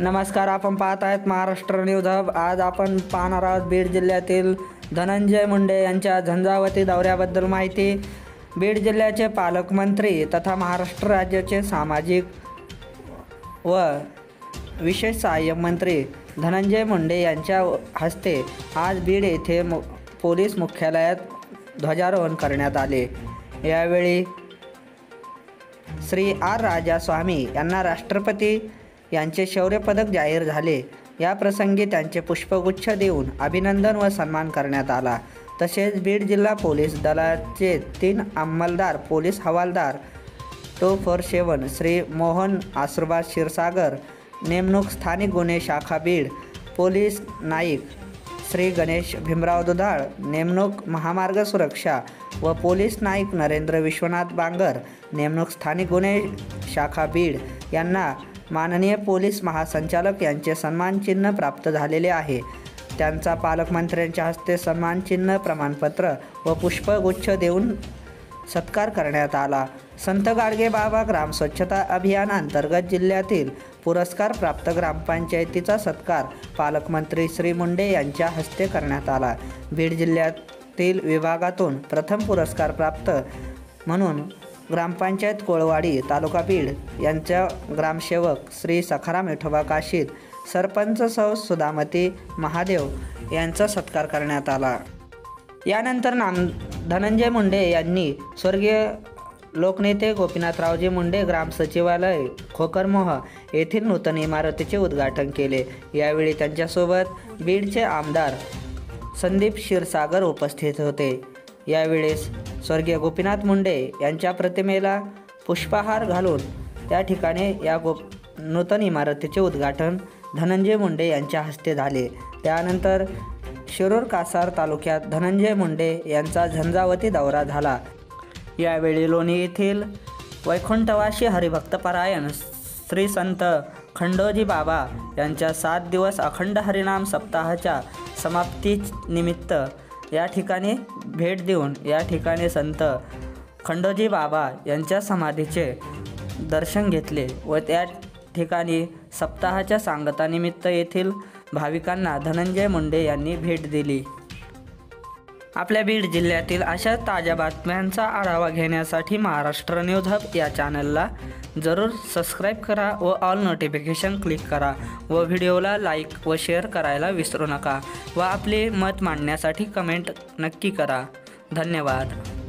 नमस्कार, आपण पाहत आहेत महाराष्ट्र न्यूज हब। आज आपण पाहणार आहोत बीड जिल्ह्यातील धनंजय मुंडे यांच्या झंझावती दौऱ्याबद्दल माहिती। बीड जिल्ह्याचे पालकमंत्री तथा महाराष्ट्र राज्याचे सामाजिक व विशेष सहाय्यक मंत्री धनंजय मुंडे यांच्या हस्ते आज बीड येथे पोलीस मुख्यालयात ध्वजारोहण करण्यात आले। यावेळी श्री आर राजास्वामी यांना राष्ट्रपती यांचे शौर्य पदक जाहीर झाले। या प्रसंगी त्यांचे पुष्पगुच्छ देऊन अभिनंदन व सन्मान करण्यात आला। तसेच बीड जिल्हा पोलीस दलाचे 3 अंमलदार पोलीस हवालदार 247 श्री मोहन आसुरबाज क्षीरसागर, नेमणूक स्थानिक गुन्हे शाखा बीड, पोलीस नाईक श्री गणेश भीमराव दुधाळ, नेमणूक महामार्ग सुरक्षा व पोलीस नाईक नरेंद्र विश्वनाथ बांगर, नेमणूक स्थानिक गुन्हे शाखा बीड यांना माननीय पोलीस महासंचालक यांचे सन्मान चिन्ह प्राप्त झालेले आहे। त्यांचा पालकमंत्र्यांच्या हस्ते सन्मान चिन्ह, प्रमाणपत्र व पुष्पगुच्छ देऊन सत्कार करण्यात आला। संत गाडगे बाबा ग्राम स्वच्छता अभियानांतर्गत जिल्ह्यातील पुरस्कार प्राप्त ग्रामपंचायतीचा सत्कार पालकमंत्री श्री मुंडे यांच्या हस्ते करण्यात आला। बीड जिल्ह्यातील विभागातून प्रथम पुरस्कार प्राप्त म्हणून ग्रामपंचायत कोळवाडी तालुका बीड यांच्या ग्रामसेवक श्री सखाराम विठोबा काशीद, सरपंच सौ सुधामती महादेव यांचा सत्कार करण्यात आला। यानंतर धनंजय मुंडे यांनी स्वर्गीय लोकनेते गोपीनाथरावजी मुंडे ग्राम सचिवालय खोकरमोह येथील नूतन इमारतीचे उद्घाटन केले। यावेळी त्यांच्यासोबत बीडचे आमदार संदीप क्षीरसागर उपस्थित होते। यावेळेस स्वर्गीय गोपीनाथ मुंडे यांच्या प्रतिमेला पुष्पहार घालून त्या ठिकाणी या नूतन इमारतीचे उद्घाटन धनंजय मुंडे यांच्या हस्ते झाले। त्यानंतर शिरूर कासार तालुक्यात धनंजय मुंडे यांचा झंझावती दौरा झाला। यावेळी लोणी येथील वैकुंठवासी हरिभक्तपरायण श्री संत खंडोजी बाबा यांच्या 7 दिवस अखंड हरिनाम सप्ताहाच्या समाप्तीनिमित्त या ठिकाणी भेट देऊन या ठिकाणी संत खंडोजी बाबा यांच्या समाधीचे दर्शन घेतले व त्या ठिकाणी सप्ताहाच्या सांगतानिमित्त येथील भाविकांना धनंजय मुंडे यांनी भेट दिली। आपल्या बीड जिल्ह्यातील अशा ताज्या बातम्यांचा आढावा घेण्यासाठी महाराष्ट्र न्यूज हब या चॅनलला जरूर सबस्क्राईब करा व ऑल नोटिफिकेशन क्लिक करा व व्हिडिओला लाईक व शेअर करायला विसरू नका व आपले मत मांडण्यासाठी कमेंट नक्की करा। धन्यवाद।